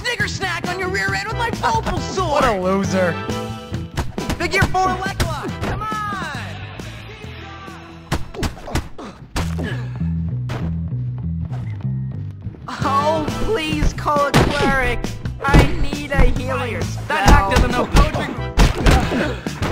Sticker snack on your rear end with my Bulbasaur! What a loser. Figure 4 leg lock! Come on! Oh, please call a cleric. I need a healing spell. That hack doesn't know poetry.